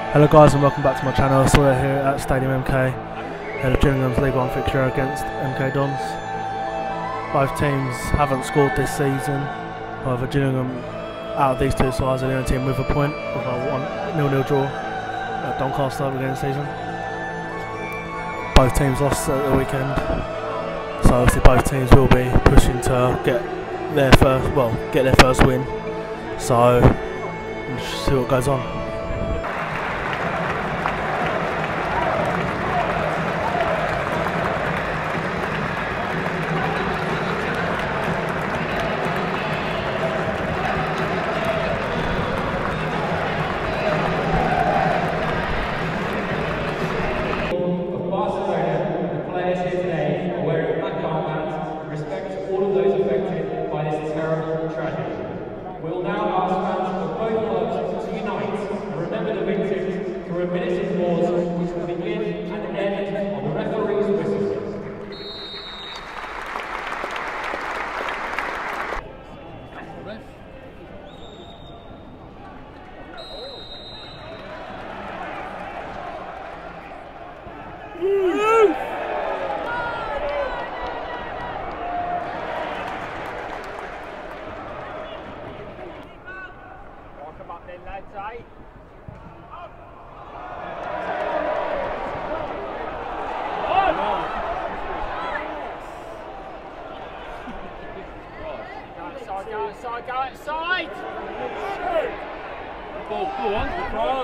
Hello guys and welcome back to my channel. Sawyer here at Stadium MK, ahead of Gillingham's League 1 fixture against MK Dons. Both teams haven't scored this season. However, Gillingham, out of these two sides, are the only team with a point, with a 1-0 draw at Doncaster at the beginning of the season. Both teams lost at the weekend, so obviously both teams will be pushing to get their first win. So we'll just see what goes on. Go outside! Ball, go on, cross!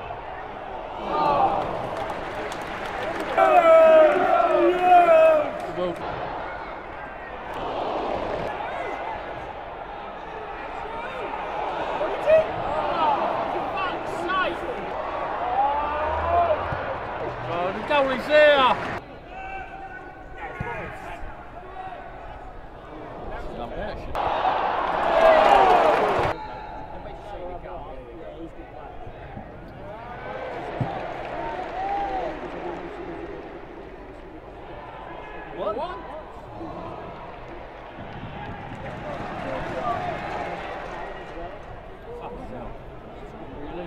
Oh, the goal is there! What? Really?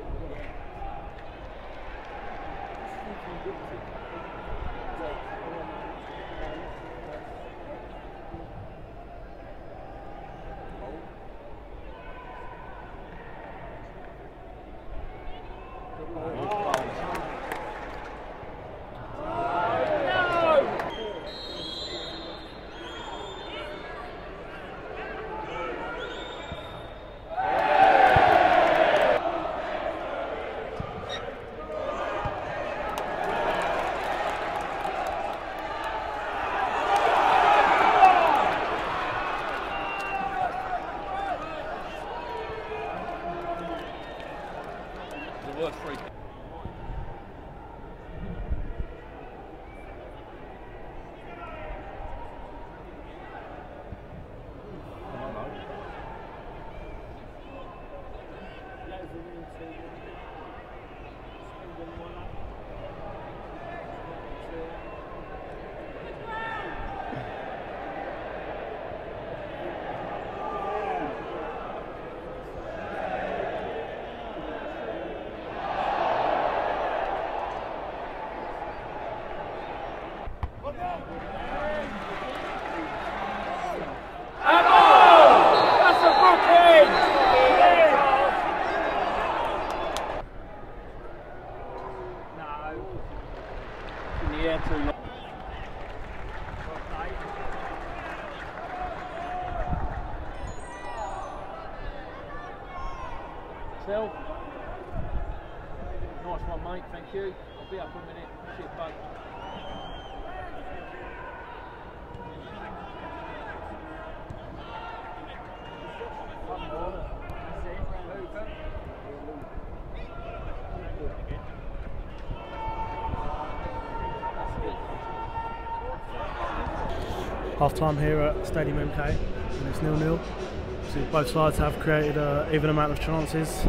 The worst free kick. Still. Nice one, mate, thank you. I'll be up in a minute. Cheers, bud. Half time here at Stadium MK, and it's 0-0. So both sides have created an even amount of chances.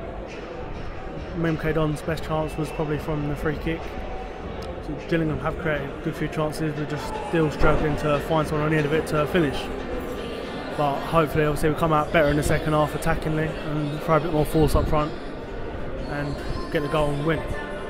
MK Don's best chance was probably from the free kick. So Gillingham have created a good few chances, we're just still struggling to find someone on the end of it to finish. But hopefully, obviously, we'll come out better in the second half attackingly and throw a bit more force up front. and get the goal and win.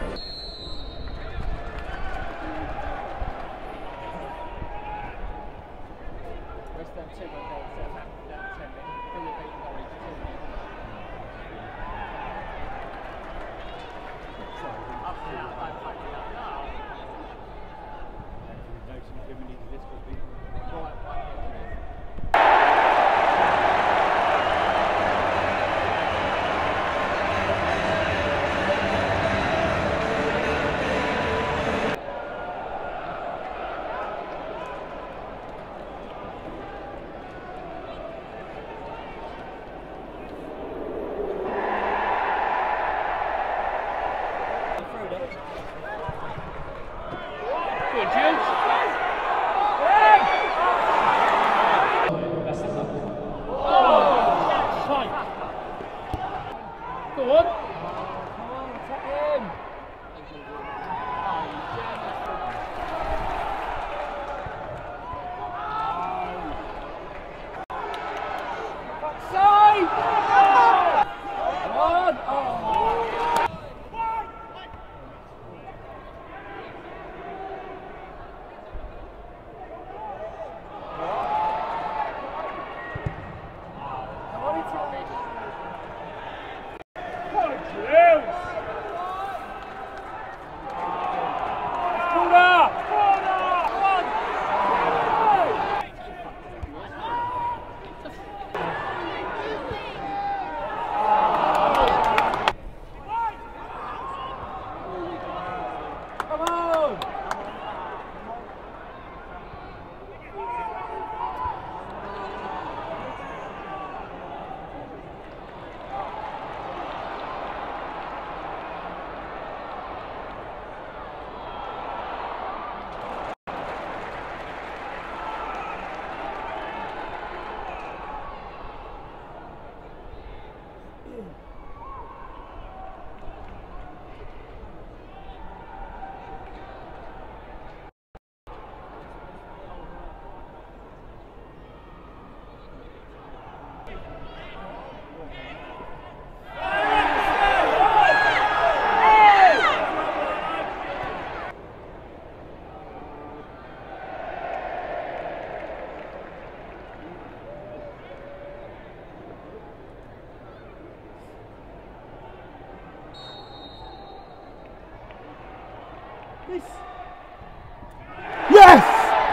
Yes!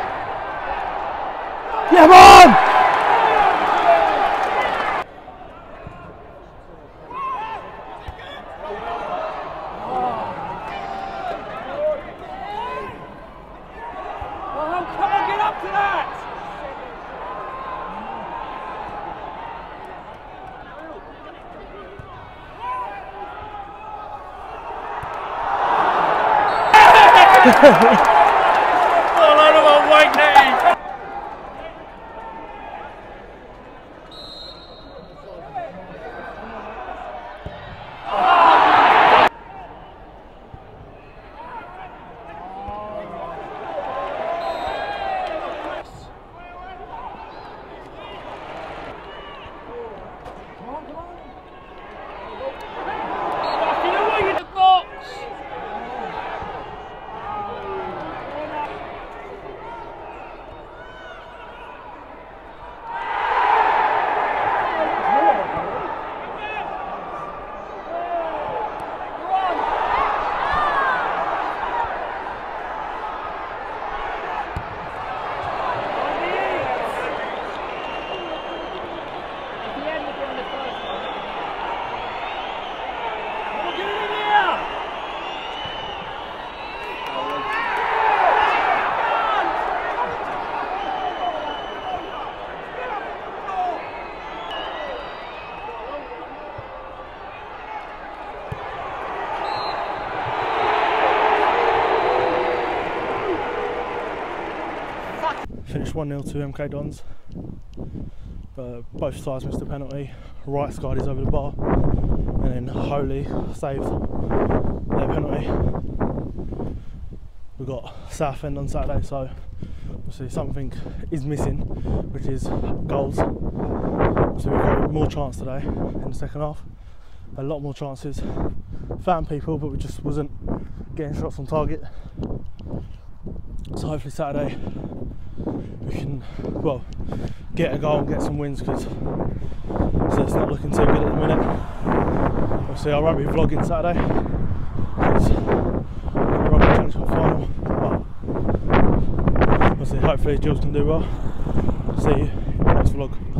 Come on! Oh, come on, get up to that! Well, out of a white knee! Finished 1-0 to MK Dons. Both sides missed a penalty. Wright skied his over the bar, and then Holy saved their penalty. We've got Southend on Saturday, so obviously something is missing, which is goals. So we've got more chance today in the second half. A lot more chances. found people, but we just wasn't getting shots on target. So hopefully Saturday we can, well, get a goal and get some wins, because it's not looking too good at the minute. Obviously I won't be vlogging Saturday because the Rugby Challenge Cup final, but obviously hopefully Jules can do well. See you in the next vlog.